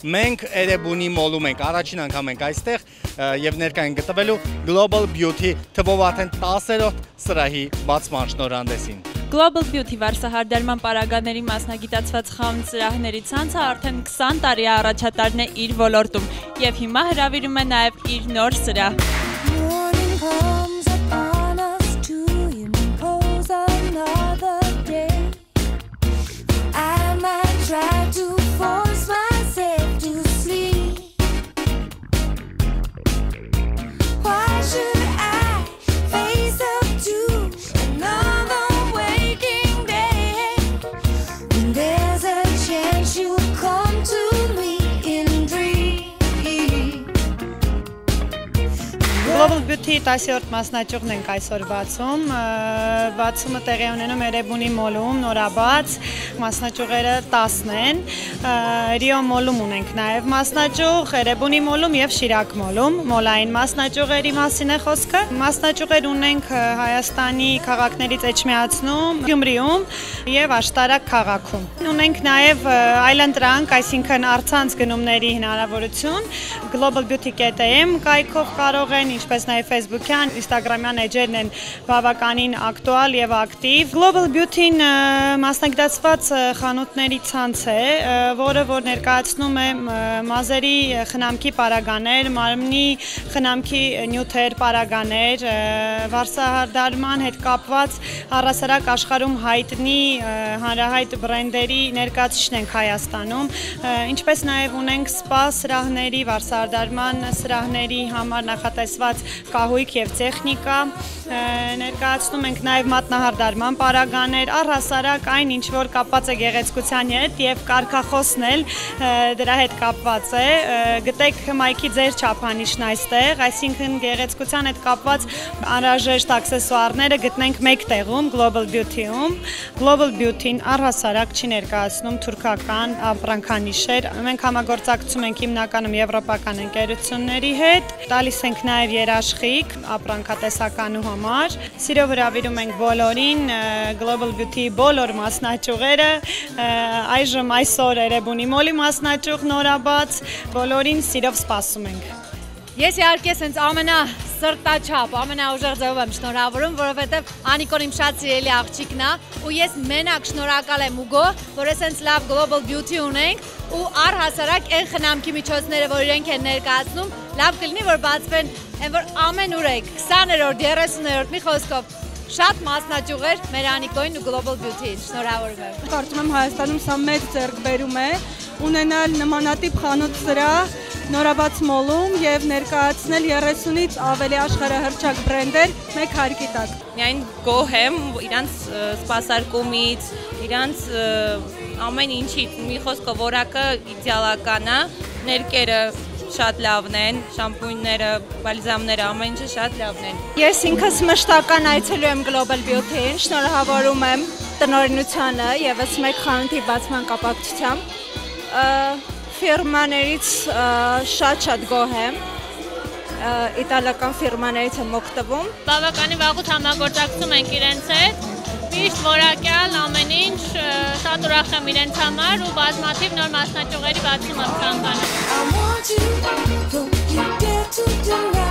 Մենք Էրեբունի մոլում ենք, առաջին անգամ ենք այստեղ եւ ներկա ենք գտնվելու Global Beauty թվով արդեն 10-րդ սրահի բացման շնորհանդեսին։ Global Beauty վարսահարդարման պարագաների մասնագիտացված խանութ սրահների ցանցը արդեն 20 տարի առաջատարն է իր ոլորտում եւ հիմա հրավիրում է նաեւ իր նոր սրահ։ Global Beauty 10-րդ մասնաճյուղն ենք այսօր բացում, բացումը տեղի ունենում Էրեբունի մոլում, նորաբաց, մասնաճյուղերը 10 են, Rio մոլում ունենք նաև մասնաճյուղ, Էրեբունի մոլում և Շիրակ մոլում, մոլային մասնաճյուղերի մասին է խոսքը, մասնաճյուղեր ունենք Հայաստանի քաղաքներից Էջմիածնում, Գյումրիում և Աշտարակ քաղաքում։ Ունենք նաև այլընտրանք, այսինքն առցանց գնումների հնարավորություն, globalbeauty.am կայքով կարող են, ինչպես նաև Facebook-յան, Instagram-յան էջերն են բավականին ակտուալ եւ ակտիվ։ Global Beauty-ն մասնագիտացված խանութների ցանց է, որը որ ներկայացնում է մազերի խնամքի պարագաներ, մարմնի խնամքի նյութեր, պարագաներ, վարսահարդարման հետ կապված առհասարակ աշխարհում հայտնի հանրահայտ բրենդերի ներկայացուցիչն ենք Հայաստանում, ինչպես նաև ունենք սպա սրահների, վարսահարդարման սրահների համար նախատեսված կահույք և տեխնիկա, ներկայացնում ենք նաև մատնահարդարման պարագաներ, առհասարակ այն ինչ որ կապված է գեղեցկության հետ և կարգախոսն էլ դրա հետ կապված է, գտեք հմայքի ձեր չափանիշն այստեղ, այսինքն գեղեցկության հետ կապված անհրաժեշտ աքսեսուարները գտնենք մեկ տեղում, Global Beauty-ում, Global Beauty-ն առհասարակ չի ներկայացնում թուրքական ապրանքանիշեր, մենք համագործակցում ենք հիմնականում եվրոպական ընկերությունների հետ, տալիս ենք նաև երաշխիք ապրանքատեսականու համար, սիրով հրավիրում ենք բոլորին, Global Beauty բոլոր մասնաճյուղերը, այժմ այսօր Էրեբունի մոլի մասնաճյուղ նորաբաց, բոլորին սիրով սպասում ենք։ Ես իհարկե սենց ամենասրտաչափ, ամենաուժեղ ձևով եմ շնորհավորում, որովհետև Անիկոն իմ շատ սիրելի աղջիկն է, ու ես մենակ շնորհակալ եմ Ուգո, որ սենց լավ Global Beauty ունենք, ու առհասարակ այն խնամքի միջոցները, որ իրենք են ներկայացնում, լավ կլինի, որ բացվեն, այն որ ամեն ուրեք, 20-րդ, 30-րդ, մի խոսքով, շատ մասնաճյուղեր մեր Անիկոին ու Global Beauty-ին, շնորհավորում եմ։ Կարծում եմ Հայաստանում սա մեծ ձեռքբերում է, ունենալ նմանատիպ խանութ սրահ նորաբաց մոլում և ներկայացնել 30-ից ավելի աշխարհահռչակ բրենդեր մեկ հարկի տակ։ Միայն գոհ եմ իրանց սպասարկումից, իրանց ամեն ինչից, մի խոսքով որակը իդեալական է, ներկերը շատ լավն են, շամպույնները, բալզամները, ամեն ինչը շատ լավն են։ Ես ինքս մշտական այցելու եմ Global Beauty-ին, շնորհավորում եմ տնօրինությանը ևս մեկ խանութի բացման կապակցությամբ։ Ֆիրմաներից շատ գոհ եմ, իտալական ֆիրմաներից եմ օգտվում։ Բավականին վաղուց համագործակցում ենք իրենց հետ, միշտ որակյալ ամեն ինչ, շատ ուրախ եմ իրենց համար ու բազմաթիվ նոր մասնաճյուղերի բացում եմ ցանկանում։